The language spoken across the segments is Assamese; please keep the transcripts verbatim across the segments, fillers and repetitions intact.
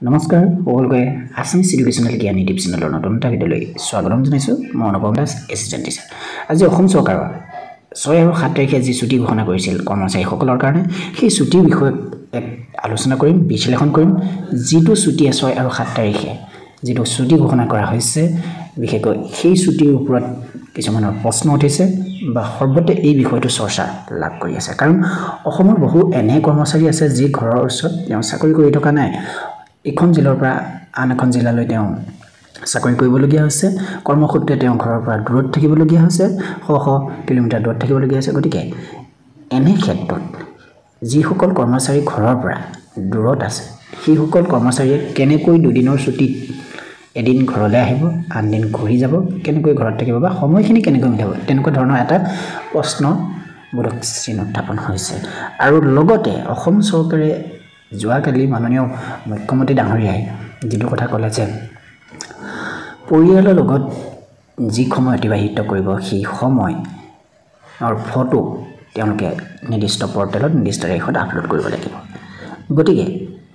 নমস্কাৰ সকলোকে আছামিজ এডুকেশ্যনেল জ্ঞান ইউটিউব চেনেলৰ নতুন এটা ভিডিঅ'লৈ স্বাগতম জনাইছোঁ। মই অনুপম দাস, এছিষ্টেণ্ট টিচাৰ। আজি অসম চৰকাৰৰ ছয় আৰু সাত তাৰিখে যি ছুটী ঘোষণা কৰিছিল কৰ্মচাৰীসকলৰ কাৰণে, সেই ছুটীৰ বিষয়ে এক আলোচনা কৰিম, বিশ্লেষণ কৰিম। যিটো ছুটীয়ে ছয় আৰু সাত তাৰিখে যিটো ছুটী ঘোষণা কৰা হৈছে, বিশেষকৈ সেই ছুটীৰ ওপৰত কিছুমানৰ প্ৰশ্ন উঠিছে বা সৰ্বতে এই বিষয়টো চৰ্চা লাভ কৰি আছে। কাৰণ অসমৰ বহু এনে কৰ্মচাৰী আছে যি ঘৰৰ ওচৰত তেওঁ চাকৰি কৰি থকা নাই, এখন জিলাৰ পৰা আন এখন জিলালৈ তেওঁ চাকৰি কৰিবলগীয়া হৈছে, কৰ্মসূত্ৰে তেওঁ ঘৰৰ পৰা দূৰত থাকিবলগীয়া হৈছে, শ শ কিলোমিটাৰ দূৰত থাকিবলগীয়া হৈছে। গতিকে এনে ক্ষেত্ৰত যিসকল কৰ্মচাৰী ঘৰৰ পৰা দূৰত আছে, সেইসকল কৰ্মচাৰীয়ে কেনেকৈ দুদিনৰ ছুটীত এদিন ঘৰলৈ আহিব, আন দিন ঘূৰি যাব, কেনেকৈ ঘৰত থাকিব বা সময়খিনি কেনেকৈ মিলাব, তেনেকুৱা ধৰণৰ এটা প্ৰশ্নবোধক চিন উত্থাপন হৈছে। আৰু লগতে অসম চৰকাৰে যোৱাকালি মাননীয় মুখ্যমন্ত্ৰী ডাঙৰীয়াই যিটো কথা ক'লে যে পৰিয়ালৰ লগত যি সময় অতিবাহিত কৰিব, সেই সময়ৰ ফটো তেওঁলোকে নিৰ্দিষ্ট পৰ্টেলত নিৰ্দিষ্ট তাৰিখত আপলোড কৰিব লাগিব। গতিকে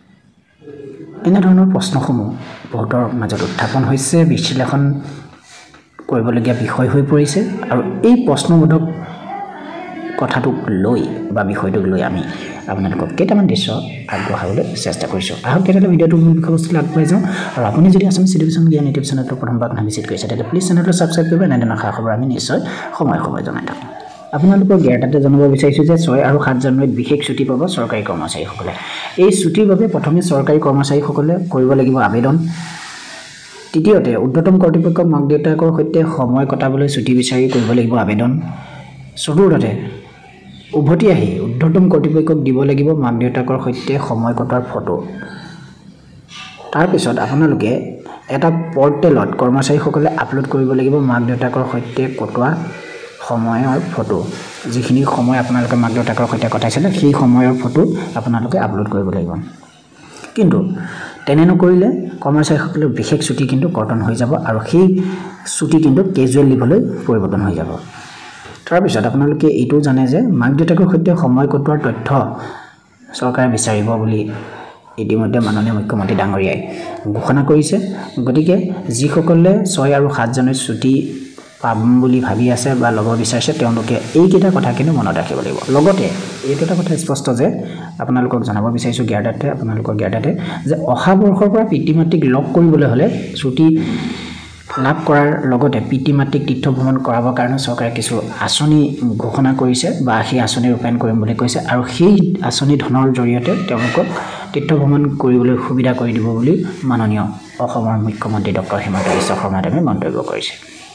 এনেধৰণৰ প্ৰশ্নসমূহ বহুতৰ মাজত উত্থাপন হৈছে, বিশ্লেষণ কৰিবলগীয়া বিষয় হৈ পৰিছে। আৰু এই প্ৰশ্নবোধক কথাটোক লৈ বা বিষয়টোক লৈ আমি আপোনালোকক কেইটামান দৃশ্য আগবঢ়াবলৈ চেষ্টা কৰিছোঁ। আহক তেতিয়াহ'লে ভিডিঅ'টোৰ মূল বিষয়বস্তুলৈ আগবঢ়াই যাওঁ। আৰু আপুনি যদি আছামিজ এডুকেশ্যন জ্ঞান ইউটিউব চেনেলটো প্ৰথমবাৰ ভিজিট কৰিছে, তেতিয়া প্লিজ চেনেলটো ছাবস্ক্ৰাইব কৰিব। এনেধৰণৰ খা খবৰ আমি নিশ্চয় সময়ে সময়ে জনাই থাকোঁ। আপোনালোকৰ জ্ঞাতাতে জনাব বিচাৰিছোঁ যে ছয় আৰু সাত জানুৱাৰীত বিশেষ ছুটী পাব চৰকাৰী কৰ্মচাৰীসকলে। এই ছুটীৰ বাবে প্ৰথমে চৰকাৰী কৰ্মচাৰীসকলে কৰিব লাগিব আবেদন। তৃতীয়তে ঊৰ্ধ্বতম কৰ্তৃপক্ষক মাক দেউতাকৰ সৈতে সময় কটাবলৈ ছুটী বিচাৰি কৰিব লাগিব আবেদন। চতুৰ্থতে উভতি আহি ঊৰ্ধ্বতম কৰ্তৃপক্ষক দিব লাগিব মাক দেউতাকৰ সৈতে সময় কটোৱাৰ ফটো। তাৰপিছত আপোনালোকে এটা পৰ্টেলত কৰ্মচাৰীসকলে আপলোড কৰিব লাগিব মাক দেউতাকৰ সৈতে কটোৱা সময়ৰ ফটো। যিখিনি সময় আপোনালোকে মাক দেউতাকৰ সৈতে কটাইছিলে, সেই সময়ৰ ফটো আপোনালোকে আপলোড কৰিব লাগিব। কিন্তু তেনে নকৰিলে কৰ্মচাৰীসকলৰ বিশেষ ছুটী কিন্তু কৰ্তন হৈ যাব আৰু সেই ছুটী কিন্তু কেজুৱেল লিভলৈ পৰিৱৰ্তন হৈ যাব। তাৰপিছত আপোনালোকে এইটোও জানে যে মাক দেউতাকৰ সৈতে সময় কটোৱাৰ তথ্য চৰকাৰে বিচাৰিব বুলি ইতিমধ্যে মাননীয় মুখ্যমন্ত্ৰী ডাঙৰীয়াই ঘোষণা কৰিছে। গতিকে যিসকলে ছয় আৰু সাত জানুৱাৰীত ছুটী পাম বুলি ভাবি আছে বা ল'ব বিচাৰিছে, তেওঁলোকে এইকেইটা কথা কিন্তু মনত ৰাখিব লাগিব। লগতে এইটো এটা কথা স্পষ্ট যে আপোনালোকক জনাব বিচাৰিছোঁ জ্ঞাতাতে আপোনালোকৰ জ্ঞাতাতে যে অহা বৰ্ষৰ পৰা পিতৃ মাতৃক লগ কৰিবলৈ হ'লে ছুটী লাভ কৰাৰ লগতে পিতৃ মাতৃক তীৰ্থ ভ্ৰমণ কৰাবৰ কাৰণে চৰকাৰে কিছু আঁচনি ঘোষণা কৰিছে বা সেই আঁচনি ৰূপায়ণ কৰিম বুলি কৈছে। আৰু সেই আঁচনি ধনৰ জৰিয়তে তেওঁলোকক তীৰ্থ ভ্ৰমণ কৰিবলৈ সুবিধা কৰি দিব বুলি মাননীয় অসমৰ মুখ্যমন্ত্ৰী ডক্টৰ হিমন্ত বিশ্ব শৰ্মা দেৱে মন্তব্য কৰিছে।